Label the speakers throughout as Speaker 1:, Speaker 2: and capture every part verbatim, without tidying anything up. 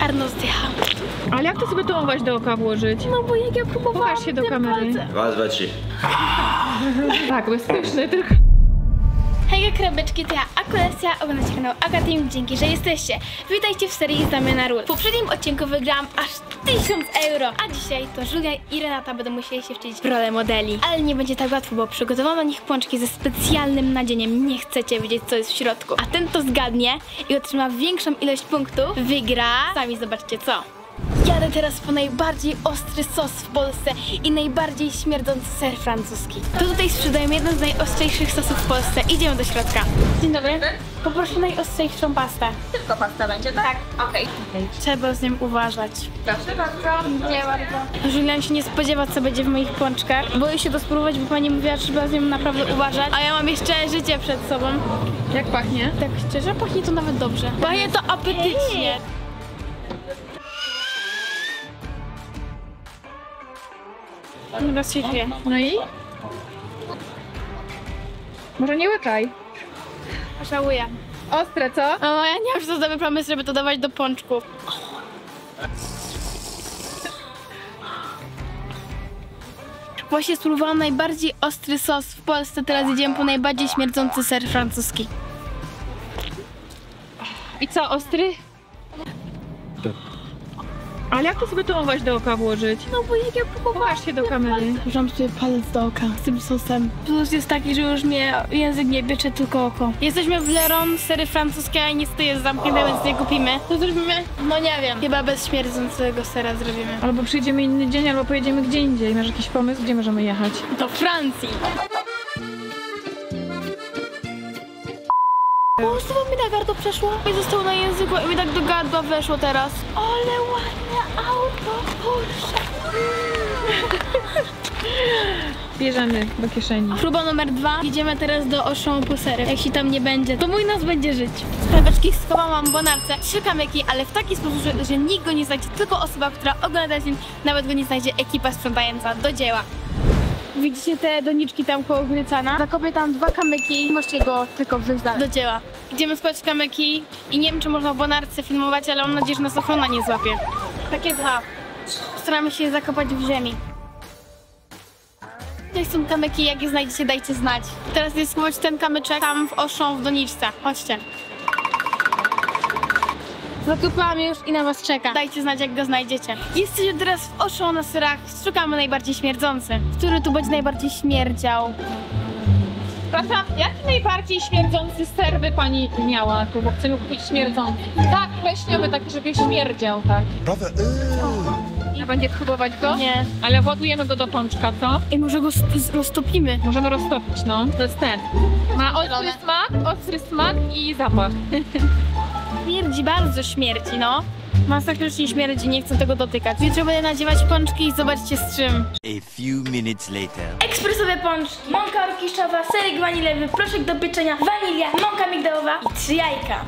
Speaker 1: Arno zdycha.
Speaker 2: Ale jak to sobie tą owaś do oka włożyć?
Speaker 1: No bo jak ja próbowałam.
Speaker 2: Pokaż się do kamery.
Speaker 3: Raz, dwa, trzy.
Speaker 2: Tak, bezpieczny, tylko...
Speaker 1: Hejka krabeczki, to ja, Akolesja, oglądacie kanał Agateam, dzięki, że jesteście. Witajcie w serii Znamy na Ról. W poprzednim odcinku wygrałam aż tysiąc euro, a dzisiaj to Julia i Renata będą musieli się wcielić w rolę modeli. Ale nie będzie tak łatwo, bo przygotowałam na nich pączki ze specjalnym nadzieniem. Nie chcecie wiedzieć, co jest w środku. A ten to zgadnie i otrzyma większą ilość punktów, wygra, sami zobaczcie co. Jadę teraz po najbardziej ostry sos w Polsce i najbardziej śmierdzący ser francuski. Tu tutaj sprzedają jeden z najostrzejszych sosów w Polsce. Idziemy do środka. Dzień dobry. Poproszę najostrzejszą pastę.
Speaker 4: Tylko pasta będzie, tak?
Speaker 1: Tak.
Speaker 4: Okej.
Speaker 1: Okay. Trzeba z nią uważać.
Speaker 4: Proszę bardzo.
Speaker 1: Nie bardzo. Julian się nie spodziewa, co będzie w moich pączkach. Boję się to spróbować, bo pani mówiła, że trzeba z nią naprawdę uważać. A ja mam jeszcze życie przed sobą.
Speaker 2: Jak pachnie?
Speaker 1: Tak szczerze, pachnie to nawet dobrze. Pachnie to apetycznie. Raz się czuje.
Speaker 2: No i? Może nie łykaj.
Speaker 1: Żałuję.
Speaker 2: Ostre, co?
Speaker 1: O, ja nie mam za dobry pomysł, żeby to dawać do pączków. Właśnie spróbowałam najbardziej ostry sos w Polsce, teraz idziemy po najbardziej śmierdzący ser francuski.
Speaker 2: I co, ostry? Ale jak to sobie tą owaś do oka włożyć?
Speaker 1: No bo jak ja próbowałam.
Speaker 2: Pokaż się do kamery.
Speaker 1: Włożyłam sobie palec do oka z tym sosem. Plus jest taki, że już mnie język nie biecze, tylko oko. Jesteśmy w Leron, sery francuskie, a niestety jest zamknięte, więc nie kupimy. To zrobimy? No nie wiem. Chyba bez śmierdzącego sera zrobimy.
Speaker 2: Albo przyjdziemy inny dzień, albo pojedziemy gdzie indziej. Masz jakiś pomysł, gdzie możemy jechać?
Speaker 1: Do Francji. O, znowu mi na gardło przeszło. I zostało na języku i mi tak do gardła weszło teraz. Ale ładne auto, Porsche.
Speaker 2: Bierzemy do kieszeni.
Speaker 1: Próba numer dwa. Idziemy teraz do Auchan po sery. Jak się tam nie będzie, to mój nos będzie żyć. Krabeczki schowałam w bonarce, trzy kamyki, ale w taki sposób, że, że nikt go nie znajdzie, tylko osoba, która ogląda film, nawet go nie znajdzie, ekipa sprzątająca. Do dzieła. Widzicie te doniczki tam koło Grycana? Zakopię tam dwa kamyki i możecie go tylko wziąć dalej. Do dzieła. Idziemy spać kamyki i nie wiem, czy można w bonarce filmować, ale mam nadzieję, że nas ochrona nie złapie. Takie dwa. Staramy się je zakopać w ziemi. Jak są kamyki, jak je znajdziecie, dajcie znać. Teraz jest schować ten kamyczek tam w Auchan w doniczce. Chodźcie. Zakopałam już i na was czeka. Dajcie znać, jak go znajdziecie. Jesteśmy teraz w Auchan na serach. Szukamy najbardziej śmierdzący. Który tu będzie najbardziej śmierdział?
Speaker 2: Przepraszam, jaki najbardziej śmierdzący ser by pani miała tu, bo chcemy kupić śmierdzący? Tak, pleśniowy, taki, żeby śmierdział, tak.
Speaker 5: Brother,
Speaker 2: A będzie próbować go?
Speaker 1: Nie.
Speaker 2: Ale władujemy go do pączka, co?
Speaker 1: I może go roztopimy.
Speaker 2: Możemy roztopić, no. To jest ten. Ma ostry smak, ostry smak i zapach.
Speaker 1: Śmierdzi, bardzo śmierdzi, no. Masakrycznie śmierdzi, nie chcę tego dotykać. Jutro będę nadziewać pączki i zobaczcie z czym.
Speaker 3: A few minutes later.
Speaker 1: Ekspresowe pączki, mąka orkiszczowa, serek wanilowy, proszek do pieczenia, wanilia, mąka migdałowa i trzy jajka.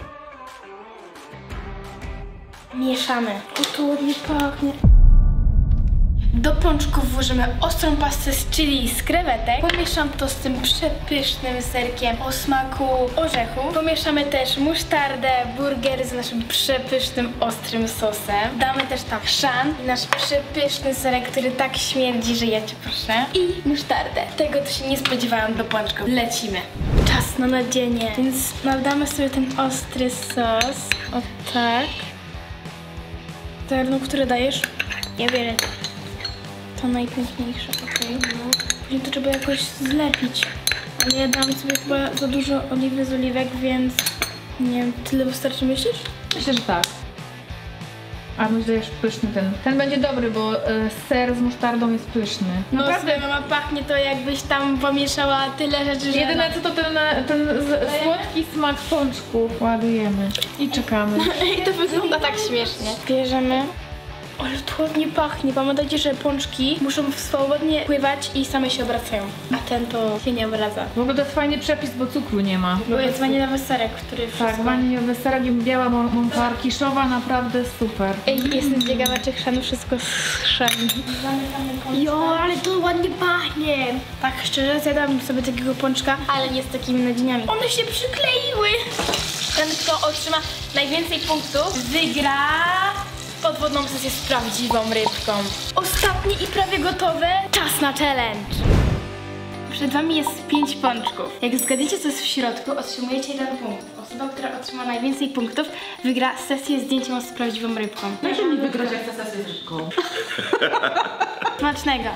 Speaker 1: Mieszamy. O, to ładnie pachnie. Do pączków włożymy ostrą pastę z chili i z krewetek. Pomieszam to z tym przepysznym serkiem o smaku orzechu. Pomieszamy też musztardę, burger z naszym przepysznym ostrym sosem. Damy też tam chrzan, nasz przepyszny serek, który tak śmierdzi, że ja cię proszę. I musztardę. Tego to się nie spodziewałam do pączków. Lecimy. Czas na nadzienie. Więc nadamy sobie ten ostry sos. O tak. Terno, które dajesz? Ja biorę to najpiękniejsze, okej. Okay. Później to trzeba jakoś zlepić. Ale ja dam sobie chyba za dużo oliwy z oliwek, więc nie wiem, tyle wystarczy, myślisz?
Speaker 2: Myślę, że tak. A myślę, że jest pyszny ten. Ten będzie dobry, bo y, ser z musztardą jest pyszny.
Speaker 1: No naprawdę, mama, pachnie to, jakbyś tam pomieszała tyle rzeczy, że...
Speaker 2: Jedyne co to ten, ten z, słodki smak pączków. Ładujemy i czekamy.
Speaker 1: I to wygląda tak śmiesznie. Bierzemy. Ale to ładnie pachnie. Pamiętajcie, że pączki muszą swobodnie pływać i same się obracają. A ten to się nie obraca.
Speaker 2: W ogóle to jest fajny przepis, bo cukru nie ma.
Speaker 1: Bo jest waniliowy serek, który wszystko...
Speaker 2: Tak, waniliowy serek i biała mąka orkiszowa, naprawdę super.
Speaker 1: Ej, jestem ciekawa, czy chrzanu wszystko schrzani. Jo, ale to ładnie pachnie. Tak szczerze, zjadam sobie takiego pączka, ale nie z takimi nadzieniami. One się przykleiły. Ten, kto otrzyma najwięcej punktów, wygra podwodną sesję z prawdziwą rybką. Ostatnie i prawie gotowe. Czas na challenge. Przed wami jest pięć pączków. Jak zgadniecie, co jest w środku, otrzymujecie jeden punkt. Osoba, która otrzyma najwięcej punktów, wygra sesję zdjęcia z prawdziwą rybką.
Speaker 4: Proszę mi wygrać jak ta sesja z rybką.
Speaker 1: Smacznego.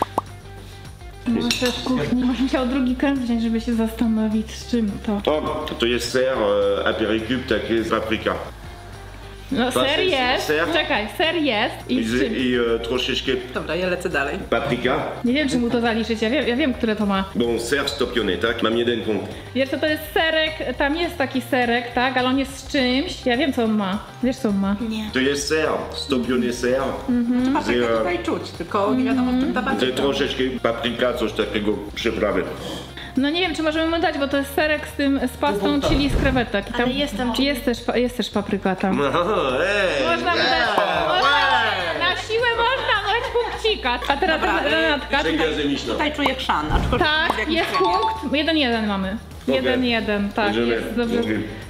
Speaker 2: Może w kuchni. Może musiał drugi krem wziąć, żeby się zastanowić, z czym to.
Speaker 5: O, to jest ser e, aperitif taki z paprika.
Speaker 2: No ser
Speaker 5: ser-
Speaker 2: jest.
Speaker 5: ser?
Speaker 2: Czekaj, ser jest. I
Speaker 5: I,
Speaker 2: z
Speaker 5: z-
Speaker 2: czym?
Speaker 5: i e, troszeczkę
Speaker 4: Dobra, ja lecę dalej.
Speaker 5: paprika.
Speaker 2: Nie wiem, czy mu to zaliczyć. Ja wiem, ja wiem, które to ma.
Speaker 5: Bon, ser stopiony, tak? Mam jeden punkt.
Speaker 2: Wiesz co, to jest serek, tam jest taki serek, tak? Ale on jest z czymś. Ja wiem, co on ma. Wiesz, co on ma?
Speaker 1: Nie.
Speaker 5: To jest ser, stopiony ser.
Speaker 4: Paprykę
Speaker 5: Z, e,
Speaker 4: tutaj czuć, tylko nie wiadomo, w czym ta
Speaker 5: z
Speaker 4: papryka.
Speaker 5: troszeczkę paprika, coś takiego przyprawy.
Speaker 2: No nie wiem, czy możemy mu dać, bo to jest serek z tym, z pastą chili z krewetek. I tam
Speaker 1: Ale jest tam-
Speaker 2: jest też, pa- jest też papryka tam.
Speaker 5: Aha, ej,
Speaker 2: Można mu dać, można, na siłę można dać punkcika. A teraz
Speaker 4: Dobra, e,
Speaker 2: Renatka.
Speaker 5: Przegazemiczna.
Speaker 4: Tutaj czuję chrzan, aczkolwiek w
Speaker 2: Tak,
Speaker 4: jakim
Speaker 2: jest
Speaker 4: kraju.
Speaker 2: punkt. Jeden, jeden mamy. Jeden, jeden, tak.
Speaker 5: Możemy.
Speaker 2: Jest dobrze.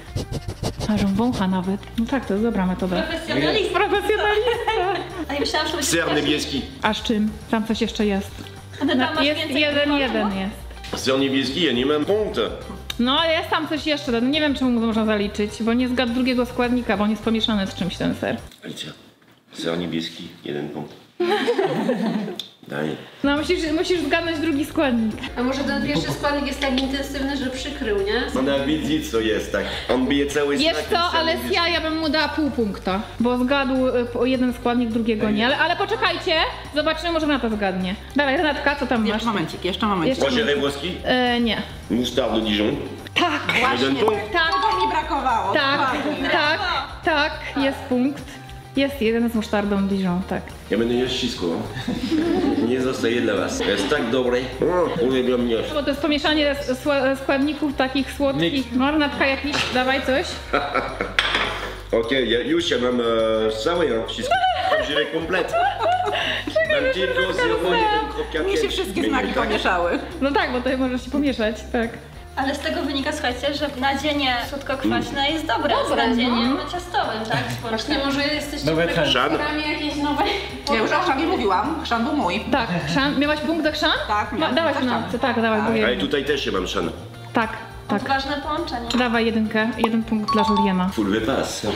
Speaker 2: Aż on wącha nawet. No tak, to jest dobra metoda.
Speaker 4: Profesjonalista.
Speaker 2: Profesjonalista.
Speaker 4: A ja myślałam, że to będzie
Speaker 5: Ser niebieski.
Speaker 2: A z czym? Tam coś jeszcze jest.
Speaker 4: Ale tam
Speaker 2: No,
Speaker 4: masz
Speaker 2: jest
Speaker 4: więcej
Speaker 2: jeden,
Speaker 4: wyborów?
Speaker 2: jeden jest.
Speaker 5: Ser niebieski, ja nie mam punktu.
Speaker 2: No jest tam coś jeszcze, no nie wiem czemu mu można zaliczyć, bo nie zgadł drugiego składnika, bo on jest pomieszany z czymś ten ser.
Speaker 5: Alicja, ser niebieski, jeden punkt. Daj.
Speaker 2: No musisz, musisz zgadnąć drugi składnik.
Speaker 6: A może ten pierwszy składnik jest tak intensywny, że przykrył, nie?
Speaker 5: Ona widzi, co jest, tak. On bije cały
Speaker 2: Wiesz
Speaker 5: smak,
Speaker 2: co,
Speaker 5: ser
Speaker 2: ale
Speaker 5: niebieski.
Speaker 2: ja, ja bym mu dała pół punkta, bo zgadł y, po jeden składnik, drugiego nie. Ale, ale poczekajcie, zobaczymy, może Renata zgadnie. Dawaj Renatka, co tam masz?
Speaker 4: Jeszcze momencik, jeszcze momencik.
Speaker 2: Jeszcze-
Speaker 5: Ożery włoski,
Speaker 2: E, nie.
Speaker 5: musztardy Dijon.
Speaker 2: Tak,
Speaker 5: Jeden punkt.
Speaker 2: tak,
Speaker 4: Tego mi brakowało.
Speaker 2: tak,
Speaker 4: dokładnie.
Speaker 2: tak, tak, jest punkt. Jest jeden z musztardą Dijon, tak.
Speaker 5: Ja będę jeść wszystko. Nie zostaje dla was. Jest tak dobre. O, uwielbiam jeść.
Speaker 2: Bo to jest pomieszanie s- sła- składników takich słodkich. No Renatka jakiś, dawaj coś.
Speaker 5: Okej, ja już ja mam e, całe, ja, wszystko. Prawdziwy komplet. Mam tylko zero jeden kropka
Speaker 4: Mi się
Speaker 5: pięć.
Speaker 4: wszystkie
Speaker 5: Mniej,
Speaker 4: znaki
Speaker 5: tak?
Speaker 4: pomieszały.
Speaker 2: No tak, bo tutaj możesz się pomieszać, tak.
Speaker 7: Ale z tego wynika, słuchajcie, że nadzienie słodko-kwaśne jest dobre, z
Speaker 2: Dobre,
Speaker 7: nadzieniem ciastowym, tak?
Speaker 6: Właśnie może jesteście
Speaker 3: Nowe
Speaker 6: prekursorami jakieś nowe...
Speaker 4: Ja już o chrzanie mówiłam, chrzan był mój.
Speaker 2: Tak, chrzan. Miałaś punkt za chrzan?
Speaker 4: Tak,
Speaker 2: Ma,
Speaker 4: miałam
Speaker 2: dawaj
Speaker 4: punkt za
Speaker 2: Renatce,
Speaker 4: chrzan.
Speaker 2: tak, dawaj, bo
Speaker 5: Ale
Speaker 2: jeden.
Speaker 5: tutaj też ja mam szan.
Speaker 2: Tak, tak.
Speaker 7: Odważne połączenie.
Speaker 2: Dawaj jedynkę, jeden punkt dla Juliana.
Speaker 5: Full wypas.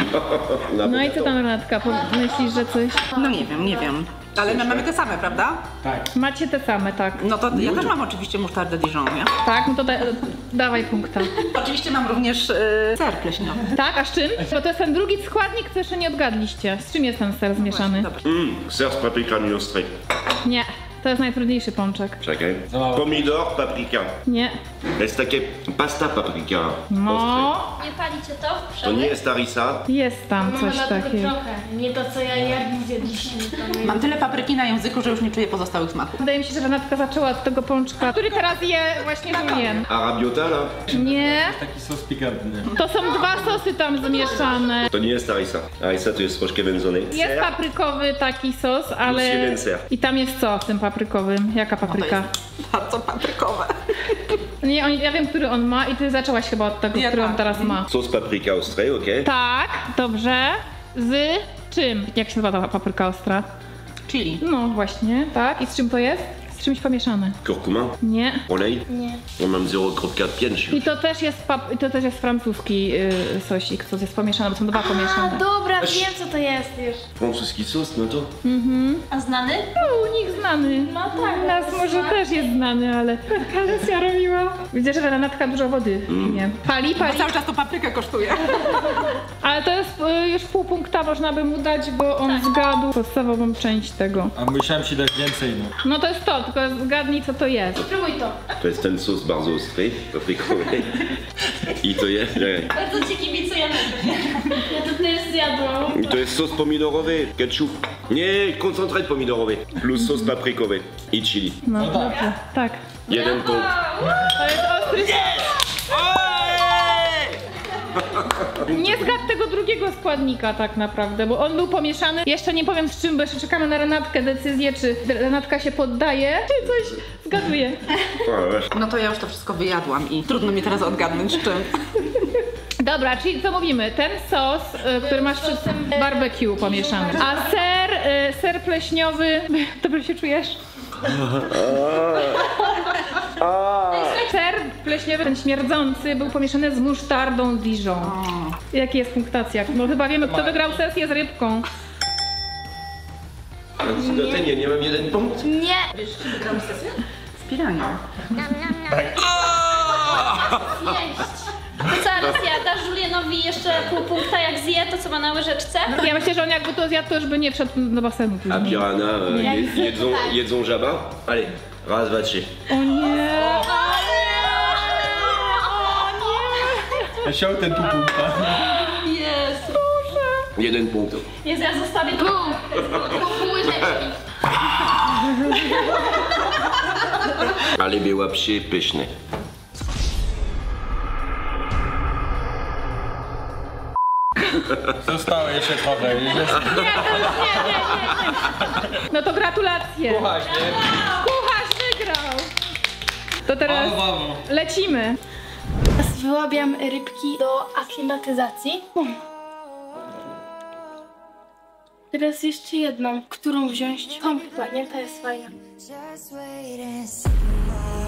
Speaker 2: No i co tam Renatka, po- myślisz, że coś?
Speaker 4: No nie wiem, nie wiem. Ale my mamy te same, prawda?
Speaker 2: Macie te same, tak.
Speaker 4: No to ja też mam oczywiście musztardę Dijon, nie?
Speaker 2: Tak, no to da, dawaj punkta.
Speaker 4: Oczywiście mam również yy, ser pleśniowy.
Speaker 2: Tak, a z czym? Bo to jest ten drugi składnik, co jeszcze nie odgadliście. Z czym jest ten ser zmieszany?
Speaker 4: Dobra.
Speaker 5: Mm, ser z paprykami ostrej.
Speaker 2: Nie, to jest najtrudniejszy pączek.
Speaker 5: Czekaj. Pomidor, paprika.
Speaker 2: Nie.
Speaker 5: To jest takie pasta paprika.
Speaker 2: No,
Speaker 7: Nie palicie to?
Speaker 5: To nie jest harissa.
Speaker 2: jest tam
Speaker 1: Mamy
Speaker 2: coś
Speaker 1: dlatego
Speaker 2: takiego.
Speaker 1: trochę. Nie to, co ja jadli zjedliśmy. To nie.
Speaker 4: Mam tyle papryki na języku, że już nie czuję pozostałych smaków.
Speaker 2: Wydaje mi się, że Renatka zaczęła od tego pączka, który teraz je właśnie Julien.
Speaker 5: Arabiota, no?
Speaker 2: Nie,
Speaker 3: Taki sos pikantny.
Speaker 2: to są dwa sosy tam zmieszane.
Speaker 5: To nie jest harissa. Harissa to jest troszkę wędzony.
Speaker 2: Jest paprykowy taki sos, ale...
Speaker 5: jeden ser.
Speaker 2: I tam jest co w tym paprykowym? Jaka
Speaker 4: To
Speaker 2: papryka?
Speaker 4: jest bardzo paprykowe.
Speaker 2: Nie, on, ja wiem, który on ma i ty zaczęłaś chyba od tego,
Speaker 4: Ja
Speaker 2: który on
Speaker 4: tak.
Speaker 2: teraz ma.
Speaker 5: Sos paprika ostrej, okej?
Speaker 2: Tak, dobrze. Z czym? Jak się nazywa ta papryka ostra?
Speaker 4: Chili.
Speaker 2: No właśnie, tak. I z czym to jest? Z czymś pomieszane.
Speaker 5: Kurkuma,
Speaker 2: Nie.
Speaker 5: olej.
Speaker 1: Nie.
Speaker 5: Ja mam zero kropka pięć
Speaker 2: I
Speaker 5: już.
Speaker 2: to też jest, pap- to też jest francuski yy, sosik, co jest pomieszane, bo są dwa
Speaker 1: A,
Speaker 2: pomieszane.
Speaker 1: dobra, wiem, co to jest już.
Speaker 5: Francuski sos, no to?
Speaker 7: A znany?
Speaker 2: No, u nich znany.
Speaker 1: No tak.
Speaker 2: Nas może też jest znany, ale Kalesia robiła. Widzę, że Renatka dużo wody nie. Pali,
Speaker 4: Bo
Speaker 2: pali.
Speaker 4: cały czas to paprykę kosztuje.
Speaker 2: Ale to jest y, już pół punkta można by mu dać, bo on zgadł podstawową część tego.
Speaker 3: A musiałem ci dać więcej, no.
Speaker 2: No to jest to, tylko zgadnij co to jest.
Speaker 1: Spróbuj to.
Speaker 5: To jest ten sos bardzo ostry, paprikowy. I to jest... nie.
Speaker 7: Bardzo ci kibicujemy.
Speaker 1: Ja to też zjadłam.
Speaker 5: I to jest sos pomidorowy, ketchup. Nie, koncentrat pomidorowy. Plus sos paprikowy i chili.
Speaker 2: No dobrze, tak.
Speaker 5: Jeden punkt.
Speaker 2: To jest ostry Nie zgadł tego drugiego składnika tak naprawdę, bo on był pomieszany. Jeszcze nie powiem z czym, bo jeszcze czekamy na Renatkę decyzję, czy Renatka się poddaje, czy coś zgaduje.
Speaker 5: O, weź.
Speaker 4: No to ja już to wszystko wyjadłam i trudno mi teraz odgadnąć z czym.
Speaker 2: Dobra, czyli co mówimy? Ten sos, y, który masz przy barbecue pomieszany. A ser, y, ser pleśniowy... Dobrze się czujesz? Ser pleśniowy, ten śmierdzący, był pomieszany z musztardą Dijon. Jaki jest punktacja? No chyba wiemy, kto wygrał sesję z rybką.
Speaker 5: Do tej nie, nie mam jeden punkt.
Speaker 1: Nie.
Speaker 4: Wspieranie.
Speaker 7: To co, Alessia, dasz Julianowi jeszcze pół punkta jak zje to, co ma na łyżeczce?
Speaker 2: Ja myślę, że on jakby to zjadł, to już by nie wszedł do basenu.
Speaker 5: A Piranha, euh,
Speaker 1: Jak
Speaker 5: je- jedzą, jedzą żaba? Allez, raz, dwa, trzy.
Speaker 2: O nie!
Speaker 3: Ja chciał ten tu punkta.
Speaker 7: Jest.
Speaker 5: Jeden punkt.
Speaker 7: Jest, ja zostawię tu.
Speaker 1: Pół łyżeczki.
Speaker 5: Ale była przepyszne.
Speaker 3: Zostało jeszcze trochę.
Speaker 2: No to gratulacje!
Speaker 3: Kucharz, nie?
Speaker 2: Kucharz wygrał! To teraz
Speaker 3: Brawo, brawo.
Speaker 2: lecimy.
Speaker 1: Teraz wyłabiam rybki do aklimatyzacji. Teraz jeszcze jedną, którą wziąć. Tą chyba, nie? Ta jest fajna.
Speaker 8: Just wait and see.